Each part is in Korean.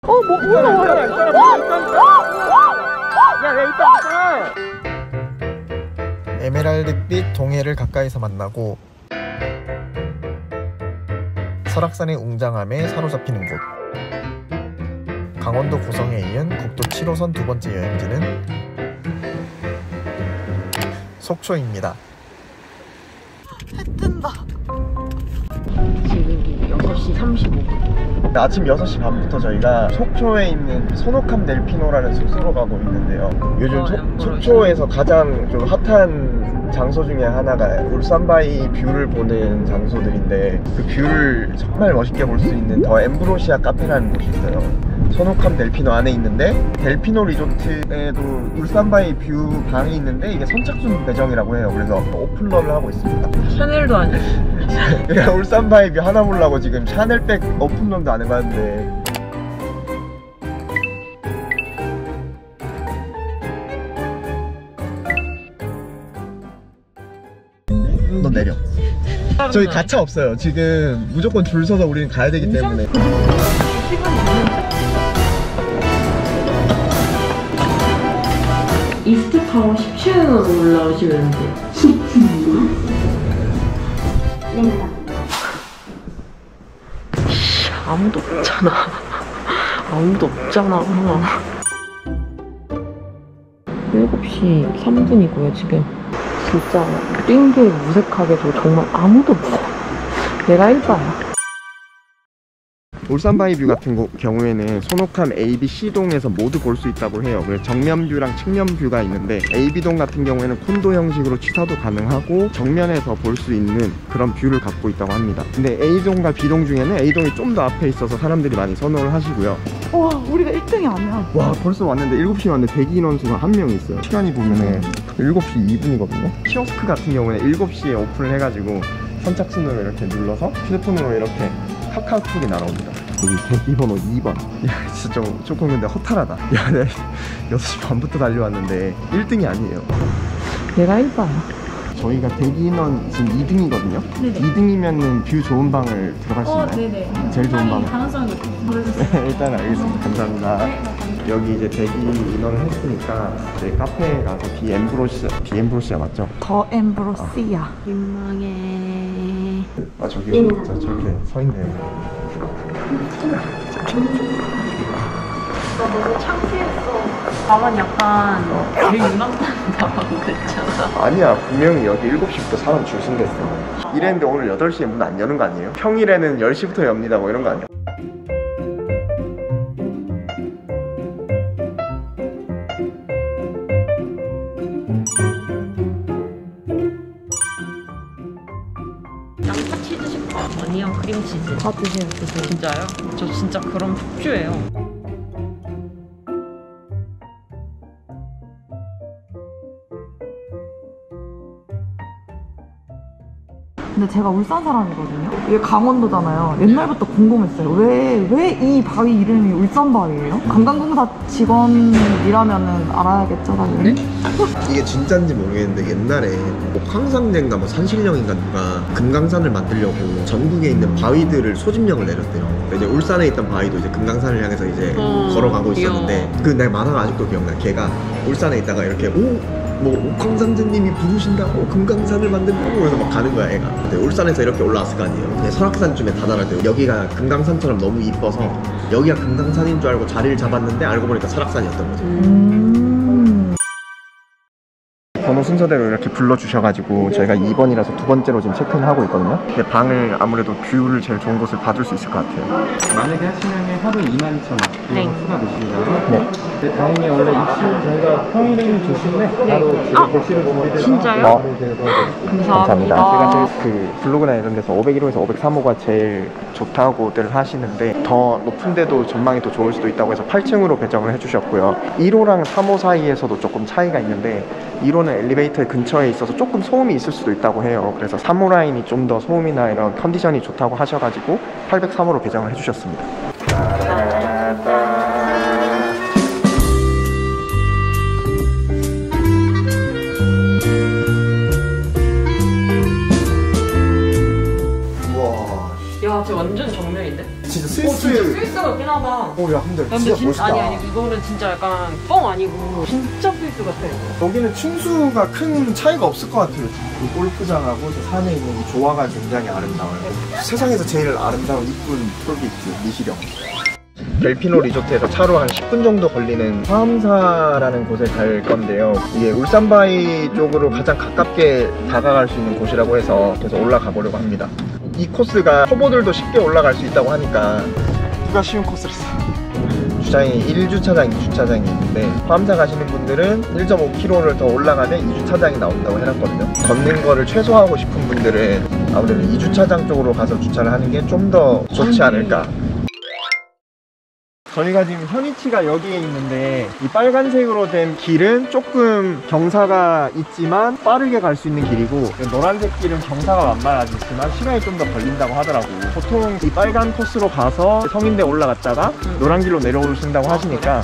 뭐 올라와요. 있다. 에메랄드빛 동해를 가까이서 만나고 설악산의 웅장함에 사로잡히는 곳. 강원도 고성에 이은 국도 7호선 두 번째 여행지는 속초입니다. 해 뜬다. 지금 6시 35분. 아침 6시 반부터 저희가 속초에 있는 소노캄 델피노라는 숙소로 가고 있는데요. 요즘 속초에서 가장 좀 핫한 장소 중에 하나가 울산바위 뷰를 보는 장소들인데, 그 뷰를 정말 멋있게 볼 수 있는 더 엠브로시아 카페라는 곳이 있어요. 소노캄 델피노 안에 있는데, 델피노 리조트에도 울산바위 뷰 방이 있는데 이게 선착순 배정이라고 해요. 그래서 오픈런을 하고 있습니다. 샤넬도 아니고 그냥 울산바위 뷰 하나 보려고 지금 샤넬백 오픈런도 안 해봤는데. 너 내려. 저희 가차 없어요. 지금 무조건 줄 서서 우리는 가야 되기 때문에. 이스트타워 17층으로 올라오시면 돼요. 10층인가? 네. 아무도 없잖아. 아무도 없잖아. 7시 3분이고요 지금. 진짜 뛴 게 무색하게도 정말 아무도 없어. 내가 1바야. 울산바위 뷰 같은 경우에는 소노캄 A, B, C동에서 모두 볼 수 있다고 해요. 그래서 정면 뷰랑 측면 뷰가 있는데, A, B동 같은 경우에는 콘도 형식으로 취사도 가능하고 정면에서 볼 수 있는 그런 뷰를 갖고 있다고 합니다. 근데 A동과 B동 중에는 A동이 좀 더 앞에 있어서 사람들이 많이 선호를 하시고요. 와, 우리가 1등이 아니야. 와, 벌써 왔는데 7시에 왔는데 대기 인원수가 1명 있어요. 시간이 보면은 7시 2분이거든요 키오스크 같은 경우는 7시에 오픈을 해가지고 선착순으로 이렇게 눌러서 휴대폰으로 이렇게 카카오톡이 날아옵니다. 여기 대기번호 2번. 야, 진짜 조금 근데 허탈하다. 야, 내가 6시 반부터 달려왔는데 1등이 아니에요. 내가 1바야. 저희가 대기 인원 지금 2등이거든요. 네네. 2등이면은 뷰 좋은 방을 들어갈 수 있나요? 네네. 제일 좋은 방. 가능성이 높아요. 네, 일단 알겠습니다. 감사합니다. 네, 감사합니다. 여기 이제 대기 인원을 했으니까 이제 카페에 가서 비엠브로시아 맞죠? 더 엠브로시아. 민망해. 아, 저기 저렇게 서 있네요. 나 너무 창피했어. 나만 약간 되게 유망한 나만 그랬잖아. 아니야, 분명히 여기 7시부터 사람 줄 쓴댔어. 이랬는데 오늘 8시에 문 안 여는 거 아니에요? 평일에는 10시부터 엽니다 뭐 이런 거 아니야? 양파 치즈 식빵, 어니언 크림치즈. 다 드세요, 드세요. 진짜요? 저 진짜 그런 폭주예요. 근데 제가 울산 사람이거든요. 이게 강원도잖아요. 옛날부터 궁금했어요. 왜 이 바위 이름이 울산바위예요? 관광공사 직원이라면은 알아야겠죠, 당연히. 네? 이게 진짜인지 모르겠는데 옛날에 뭐 황상제인가 뭐 산신령인가 누가 금강산을 만들려고 전국에 있는 바위들을 소집령을 내렸대요. 이제 울산에 있던 바위도 이제 금강산을 향해서 이제 걸어가고 있었는데, 그 내 만화가 아직도 기억나. 걔가 울산에 있다가 이렇게 뭐 옥황상제님이 부르신다고 금강산을 만든다고 해서 막 가는 거야 애가. 근데 울산에서 이렇게 올라왔을 거 아니에요. 근데 설악산쯤에 다다를 때 여기가 금강산처럼 너무 이뻐서 여기가 금강산인 줄 알고 자리를 잡았는데 알고 보니까 설악산이었던 거죠. 번호 순서대로 이렇게 불러주셔가지고 저희가 2번이라서 두 번째로 지금 체크인을 하고 있거든요. 근데 방을 아무래도 뷰를 제일 좋은 곳을 받을 수 있을 것 같아요. 만약에 하시면 하루 22,000원 네. 추가되시고요. 네. 근데 다행히 원래 입실 저희가 평일에는 주시는데 바로 보시는 분들이 진짜요? 감사합니다. 제가 제일 그 블로그나 이런 데서 501호에서 503호가 제일 좋다고들 하시는데, 더 높은 데도 전망이 더 좋을 수도 있다고 해서 8층으로 배정을 해주셨고요. 1호랑 3호 사이에서도 조금 차이가 있는데 1호는 엘리베이터 근처에 있어서 조금 소음이 있을 수도 있다고 해요. 그래서 3호 라인이 좀 더 소음이나 이런 컨디션이 좋다고 하셔가지고 803호로 배정을 해주셨습니다. 야, 쟤 완전 정면인데? 진짜 진짜 스위스 같긴 하다. 오야 근데 근데 진짜 아니 이거는 진짜 약간 뻥 아니고 진짜 필드 같아. 여기는 층수가 큰 차이가 없을 것 같아요. 이 골프장하고 저 산에 있는 이 조화가 굉장히 아름다워요. 세상에서 제일 아름다운 이쁜 톨게이트 미시령. 델피노 리조트에서 차로 한 10분 정도 걸리는 화엄사라는 곳에 갈 건데요. 이게 울산바위 쪽으로 가장 가깝게 다가갈 수 있는 곳이라고 해서 그래서 올라가 보려고 합니다. 이 코스가 초보들도 쉽게 올라갈 수 있다고 하니까 누가 쉬운 코스를 써. 주차장이 1주차장, 2주차장이 있는데 화엄사 가시는 분들은 1.5km를 더 올라가면 2주차장이 나온다고 해놨거든요. 걷는 거를 최소화하고 싶은 분들은 아무래도 2주차장 쪽으로 가서 주차를 하는 게 좀 더 좋지 않을까. 저희가 지금 현위치가 여기에 있는데 이 빨간색으로 된 길은 조금 경사가 있지만 빠르게 갈 수 있는 길이고 노란색 길은 경사가 만만하지만 시간이 좀 더 걸린다고 하더라고. 보통 이 빨간 코스로 가서 성인대 올라갔다가 노란 길로 내려오신다고 하시니까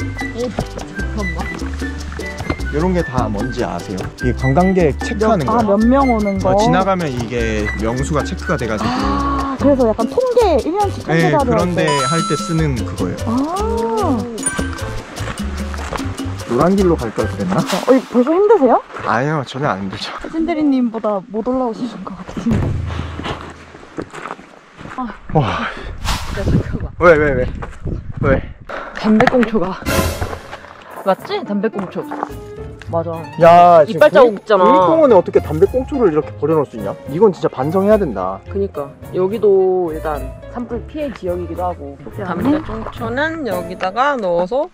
이런 게 다 뭔지 아세요? 이게 관광객 체크하는 거예요. 몇 명 오는 거? 지나가면 이게 명수가 체크가 돼가지고 그래서 약간 통계 1년씩 통계 네, 자료 그런데 할 때 쓰는 그거예요. 노란 길로 갈 걸 그랬나? 벌써 힘드세요? 아니요, 전혀 안 힘들죠. 신대리님보다 못 올라오시는 것 같은데. 와. 야 잠깐만. 왜? 담배꽁초가 맞지? 담배꽁초. 맞아. 야, 이빨 자국 있잖아. 국립공원에 어떻게 담배꽁초를 이렇게 버려놓을 수 있냐? 이건 진짜 반성해야 된다. 그니까 여기도 일단 산불 피해 지역이기도 하고 담배꽁초는 여기다가 넣어서.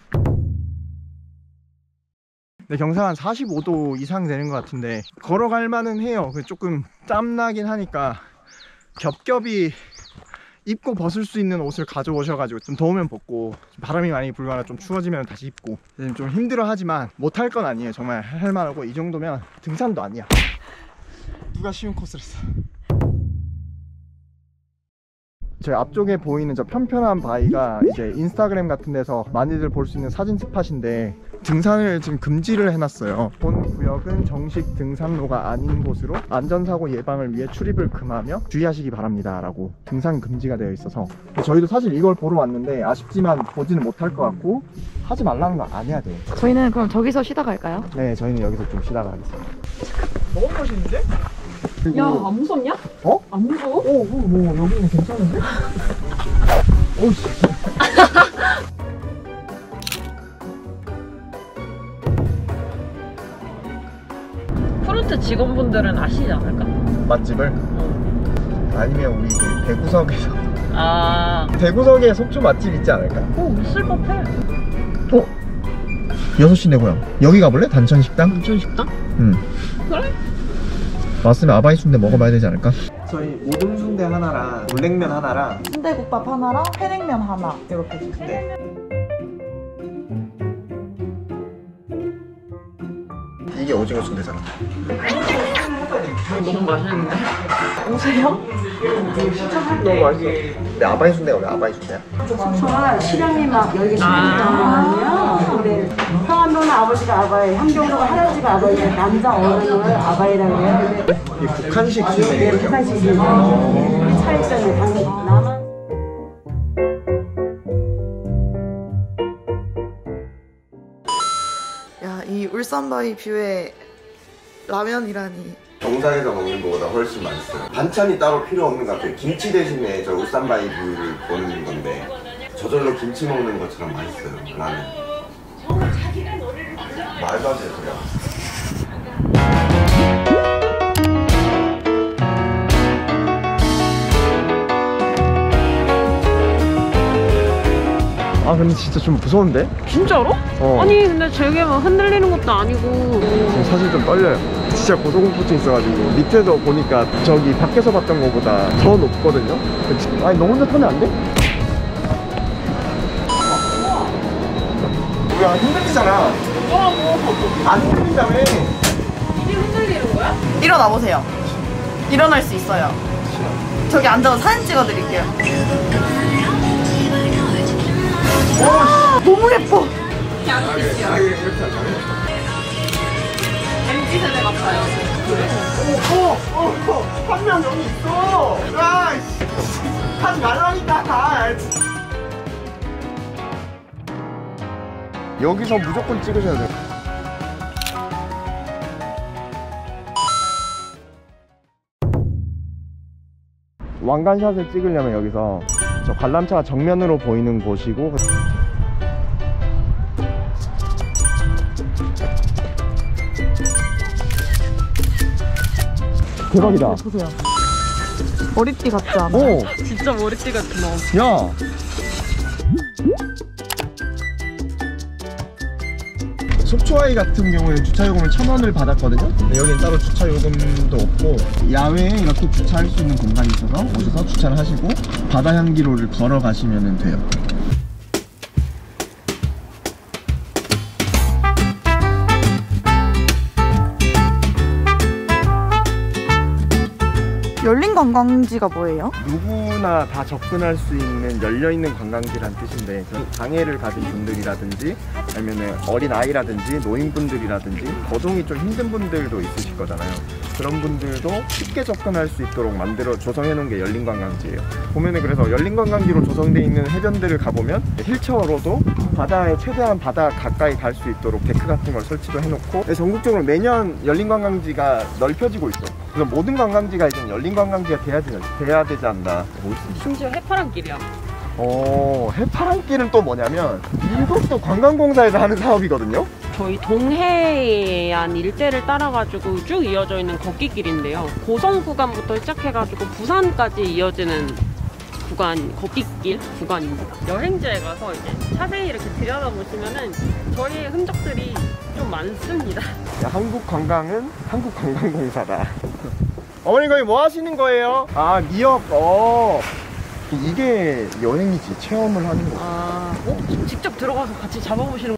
네, 경사가 한 45도 이상 되는 것 같은데 걸어갈 만은 해요. 조금 땀나긴 하니까 겹겹이 입고 벗을 수 있는 옷을 가져오셔가지고 좀 더우면 벗고 바람이 많이 불거나 좀 추워지면 다시 입고 좀 힘들어 하지만 못할 건 아니에요. 정말 할 만하고 이 정도면 등산도 아니야. 누가 쉬운 코스를 써. 제 앞쪽에 보이는 저 편편한 바위가 이제 인스타그램 같은 데서 많이들 볼 수 있는 사진 스팟인데 등산을 지금 금지를 해놨어요. 본 구역은 정식 등산로가 아닌 곳으로 안전사고 예방을 위해 출입을 금하며 주의하시기 바랍니다 라고 등산 금지가 되어 있어서 저희도 사실 이걸 보러 왔는데 아쉽지만 보지는 못할 것 같고 하지 말라는 거 안 해야 돼요. 저희는 그럼 저기서 쉬다 갈까요? 네, 저희는 여기서 좀 쉬다가 하겠습니다. 너무 멋있는데? 야, 안 무섭냐? 어? 안 무서워? 뭐 여기는 괜찮은데? 오씨. 프론트 직원분들은 아시지 않을까? 맛집을? 아니면 우리 그 대구석에서 아, 대구석에 속초 맛집 있지 않을까? 있을 법해. 6시 내 고향 여기 가볼래? 단천식당? 단천식당? 응. 그래? 왔으면 아바이 순대 먹어봐야 되지 않을까? 저희 우동 순대 하나랑 물냉면 하나랑 순대국밥 하나랑 회냉면 하나 이렇게 주세요. 네. 이게 오징어 순대잖아. 너무 맛있는데? 오세요? 너무 맛있어. 근데 아바이 순대가 왜 아바이 순대야? 저는 실향민막 여기 실향민막이거든요. 근데 평안도는 아버지가 아바이, 함경도가 할아버지가 아바이, 남자 어른을 아바이라고 해요. 근데 이 북한식 네, 순대예요. 북한식이에요. 우리 차이점이 남한. 야, 이 울산바위 뷰에 라면이라니. 정상에서 먹는 것보다 훨씬 맛있어요. 반찬이 따로 필요 없는 것 같아요. 김치 대신에 저 울산바위 뷰를 보는 건데 저절로 김치 먹는 것처럼 맛있어요. 라면. 말도 안 되는 소리야. 아 근데 진짜 좀 무서운데? 진짜로? 아니 근데 저게 막 흔들리는 것도 아니고. 사실 좀 떨려요. 진짜 고소공포증 있어가지고 밑에서 보니까 저기 밖에서 봤던 것보다 더 높거든요. 아니 너 혼자 타면 안 돼? 왜 안 흔들리잖아. 안 흔들린다며. 이게 흔들리는 거야? 일어나 보세요. 일어날 수 있어요. 저기 앉아서 사진 찍어드릴게요. 너무 예뻐. MZ세대 같아요. 한 명 여기 있어. 야, 하지 말라니까. 여기서 무조건 찍으셔야 돼요. 왕관샷을 찍으려면 여기서 저 관람차가 정면으로 보이는 곳이고 대박이다. 보세요. 머리띠 같지 않아요? 오! 진짜 머리띠 같은 너. 야! 속초아이 같은 경우에는 주차요금을 1,000원을 받았거든요. 근데 여기는 따로 주차요금도 없고 야외에 이렇게 주차할 수 있는 공간이 있어서 오셔서 주차를 하시고 바다 향기로를 걸어가시면 돼요. 열린 관광지가 뭐예요? 누구나 다 접근할 수 있는 열려있는 관광지란 뜻인데 장애를 가진 분들이라든지 아니면 어린 아이라든지 노인분들이라든지 거동이 좀 힘든 분들도 있으실 거잖아요. 그런 분들도 쉽게 접근할 수 있도록 만들어 조성해 놓은 게 열린 관광지예요. 보면은 그래서 열린 관광지로 조성되어 있는 해변들을 가보면 휠체어로도 바다에 최대한 바다 가까이 갈 수 있도록 데크 같은 걸 설치도 해놓고 전국적으로 매년 열린 관광지가 넓혀지고 있어. 그래서 모든 관광지가 이제 열린 관광지가 돼야 되지 않나. 심지어 해파랑길이야. 해파랑길은 또 뭐냐면 이것도 관광공사에서 하는 사업이거든요. 저희 동해안 일대를 따라가지고 쭉 이어져 있는 걷기길인데요. 고성 구간부터 시작해가지고 부산까지 이어지는 걷기길 구간입니다. 여행지에 가서 이제 자세히 이렇게 들여다보시면은 저희의 흔적들이 좀 많습니다. 한국 관광은 한국 관광공사다. 어머니 거기 뭐 하시는 거예요? 아, 미역. 이게 여행이지. 체험을 하는 거. 직접 들어가서 같이 잡아보시는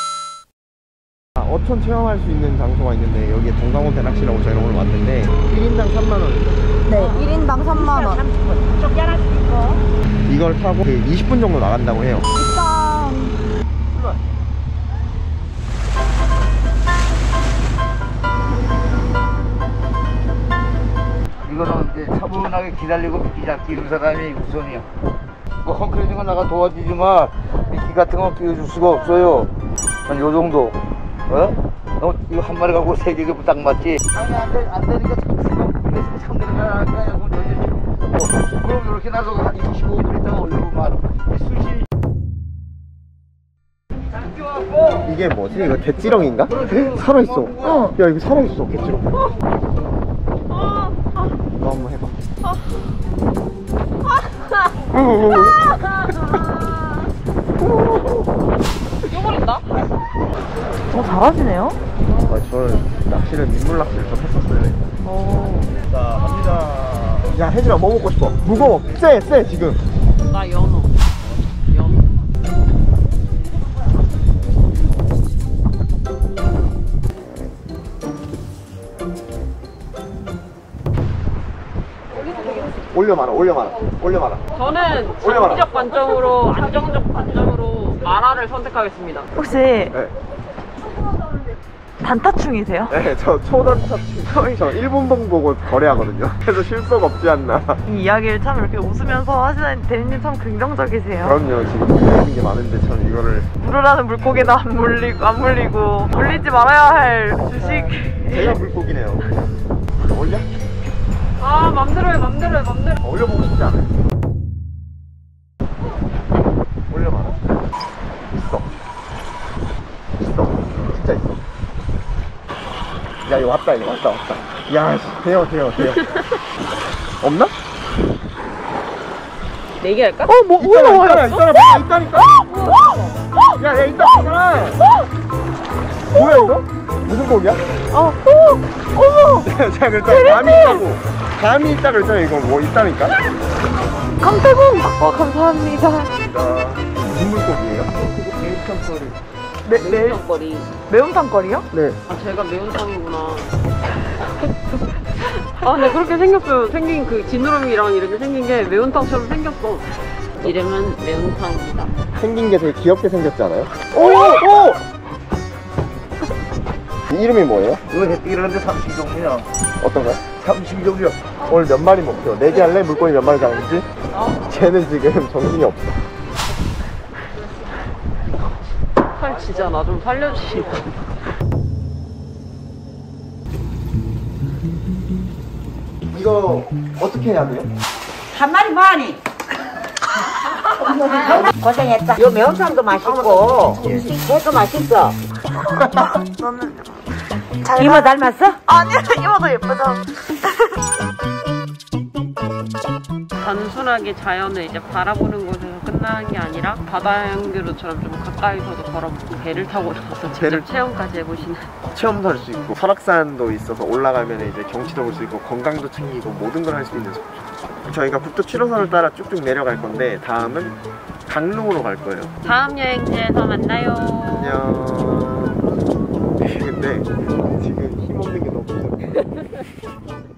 어촌 체험할 수 있는 장소가 있는데 여기에 동강원 대낚시라고 저희가 오늘 왔는데 1인당 3만원. 네, 1인당 3만원. 좀 yar아주고. 이걸 타고 20분 정도 나간다고 해요. 이거는 이제 차분하게 기다리고 미끼 잡기 이런 사람이 우선이야. 뭐 헝클어진 건 나가 도와주지만 미끼 같은 건 끼워줄 수가 없어요. 한 요 정도. 이거 한 마리 갖고 3개가 딱 맞지? 아니 안 되니까 참 되는 거야. 그럼 이렇게 나서 한 25분 있다가 올려보면 수시. 이게 뭐지? 이거 개찌렁인가? 살아있어. 야, 이거 살아있어, 개찌렁. 너 한번 해봐. 뛰어버린다? 잘하시네요? 저는 낚시를 민물 낚시를 좀 했었어요. 자, 갑니다. 야, 혜진아, 뭐 먹고 싶어? 무거워. 쎄, 지금. 나 연어. 올려마라. 저는 장기적 관점으로, 안정적 관점으로 마라를 선택하겠습니다. 혹시 네. 단타충이세요? 네, 저 초단타충. 저 일본봉 보고 거래하거든요. 그래서 실속 없지 않나. 이 이야기를 참 이렇게 웃으면서 하시는 대리님 참 긍정적이세요. 그럼요. 지금 물리는 게 많은데 전 이거를 물으라는 물고기도 안 물리고 물리지 말아야 할 주식. 제가 물고기네요. 올려? 맘대로 해. 올려보고 싶지 않아요. 올려봐라. 있어. 진짜 있어. 야, 이거 왔다. 야, 돼요. 없나? 내기 할까? 뭐 나와요? 있다니까. 야, 있다니까. 뭐야, 이거? 무슨 고기야? 어머! 자, 그랬잖아. 감이 있다 그랬잖아. 이거 뭐 있다니까? 강태공! 감사합니다. 무슨 물고기예요? 매운탕거리. 매운탕거리요? 네. 제가 매운탕이구나. 근데 그렇게 생겼어요. 생긴 그 지느러미랑 이렇게 생긴 게 매운탕처럼 생겼어. 이름은 매운탕입니다. 생긴 게 되게 귀엽게 생겼지 않아요? 오! 이름이 뭐예요? 이거 이러는데 30종이야. 어떤 거야? 30종이야. 오늘 몇 마리 먹죠? 내기 할래? 물고기 몇 마리 잡는지? 쟤는 지금 정신이 없어. 제발 진짜 나 좀 살려주시고. 이거 어떻게 해야 돼요? 한 마리 뭐하니? 고생했다. 요 매운탕도 맛있고 회도 맛있어. 너는 이모 닮았어? 아니야, 이모도 예쁘죠. 단순하게 자연을 이제 바라보는 곳에서 끝나는 게 아니라 바다 향교로처럼 좀 가까이서도 걸어보고 배를 타고 나서 직접 체험까지 해보시는. 체험도 할 수 있고 설악산도 있어서 올라가면 이제 경치도 볼 수 있고 건강도 챙기고 모든 걸 할 수 있는 스포츠. 저희가 국도 7호선을 따라 쭉쭉 내려갈 건데 다음은 강릉으로 갈 거예요. 다음 여행지에서 만나요. 안녕. 근데 지금 힘없는 게 너무 무서워.